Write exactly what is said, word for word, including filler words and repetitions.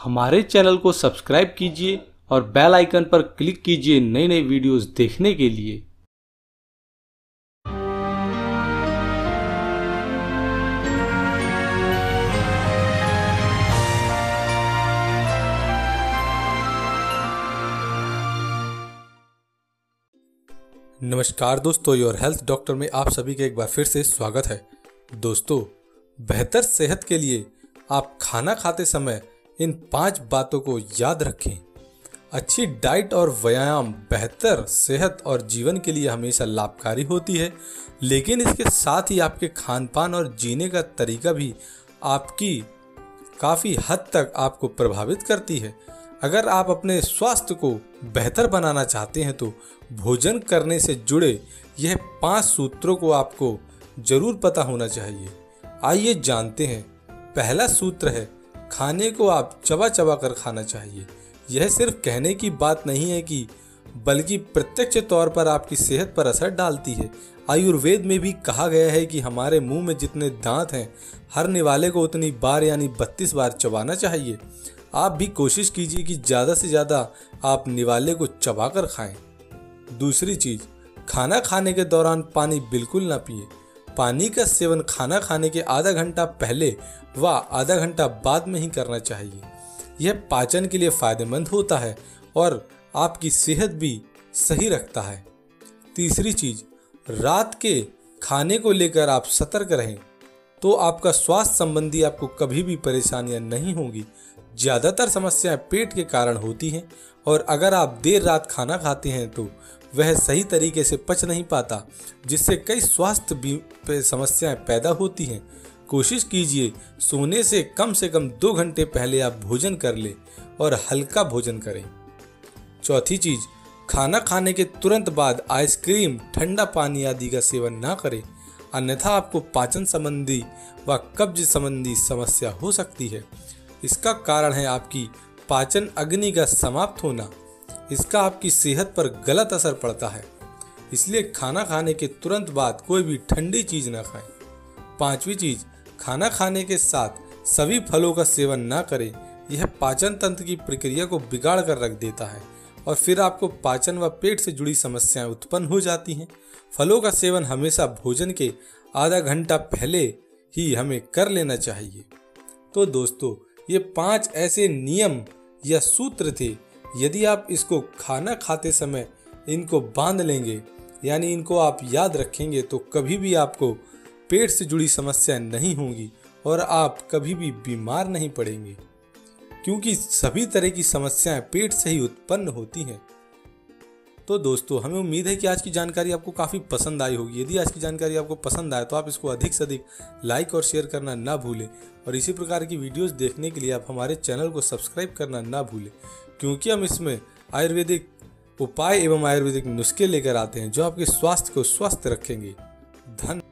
हमारे चैनल को सब्सक्राइब कीजिए और बेल आइकन पर क्लिक कीजिए नई नई वीडियोस देखने के लिए। नमस्कार दोस्तों, योर हेल्थ डॉक्टर में आप सभी का एक बार फिर से स्वागत है। दोस्तों, बेहतर सेहत के लिए आप खाना खाते समय इन पांच बातों को याद रखें। अच्छी डाइट और व्यायाम बेहतर सेहत और जीवन के लिए हमेशा लाभकारी होती है, लेकिन इसके साथ ही आपके खान पान और जीने का तरीका भी आपकी काफ़ी हद तक आपको प्रभावित करती है। अगर आप अपने स्वास्थ्य को बेहतर बनाना चाहते हैं तो भोजन करने से जुड़े यह पांच सूत्रों को आपको जरूर पता होना चाहिए। आइए जानते हैं। पहला सूत्र है, खाने को आप चबा चबा कर खाना चाहिए। यह सिर्फ कहने की बात नहीं है कि बल्कि प्रत्यक्ष तौर पर आपकी सेहत पर असर डालती है। आयुर्वेद में भी कहा गया है कि हमारे मुंह में जितने दांत हैं, हर निवाले को उतनी बार यानी बत्तीस बार चबाना चाहिए। आप भी कोशिश कीजिए कि ज़्यादा से ज़्यादा आप निवाले को चबा कर खाएं। दूसरी चीज़, खाना खाने के दौरान पानी बिल्कुल ना पिए। पानी का सेवन खाना खाने के आधा घंटा पहले व आधा घंटा बाद में ही करना चाहिए। यह पाचन के लिए फायदेमंद होता है और आपकी सेहत भी सही रखता है। तीसरी चीज़, रात के खाने को लेकर आप सतर्क रहें तो आपका स्वास्थ्य संबंधी आपको कभी भी परेशानियां नहीं होंगी। ज़्यादातर समस्याएं पेट के कारण होती हैं और अगर आप देर रात खाना खाते हैं तो वह सही तरीके से पच नहीं पाता, जिससे कई स्वास्थ्य समस्याएं पैदा होती हैं। कोशिश कीजिए सोने से कम से कम दो घंटे पहले आप भोजन कर लें और हल्का भोजन करें। चौथी चीज़, खाना खाने के तुरंत बाद आइसक्रीम, ठंडा पानी आदि का सेवन ना करें, अन्यथा आपको पाचन संबंधी व कब्ज संबंधी समस्या हो सकती है। इसका कारण है आपकी पाचन अग्नि का समाप्त होना। इसका आपकी सेहत पर गलत असर पड़ता है, इसलिए खाना खाने के तुरंत बाद कोई भी ठंडी चीज़ न खाएं। पांचवी चीज़, खाना खाने के साथ सभी फलों का सेवन ना करें। यह पाचन तंत्र की प्रक्रिया को बिगाड़ कर रख देता है और फिर आपको पाचन व पेट से जुड़ी समस्याएं उत्पन्न हो जाती हैं। फलों का सेवन हमेशा भोजन के आधा घंटा पहले ही हमें कर लेना चाहिए। तो दोस्तों, ये पांच ऐसे नियम या सूत्र थे। यदि आप इसको खाना खाते समय इनको बांध लेंगे, यानी इनको आप याद रखेंगे, तो कभी भी आपको पेट से जुड़ी समस्या नहीं होंगी और आप कभी भी बीमार नहीं पड़ेंगे, क्योंकि सभी तरह की समस्याएं पेट से ही उत्पन्न होती हैं। तो दोस्तों, हमें उम्मीद है कि आज की जानकारी आपको काफ़ी पसंद आई होगी। यदि आज की जानकारी आपको पसंद आए तो आप इसको अधिक से अधिक लाइक और शेयर करना ना भूलें और इसी प्रकार की वीडियोस देखने के लिए आप हमारे चैनल को सब्सक्राइब करना ना भूलें, क्योंकि हम इसमें आयुर्वेदिक उपाय एवं आयुर्वेदिक नुस्खे लेकर आते हैं जो आपके स्वास्थ्य को स्वस्थ रखेंगे। धन्यवाद।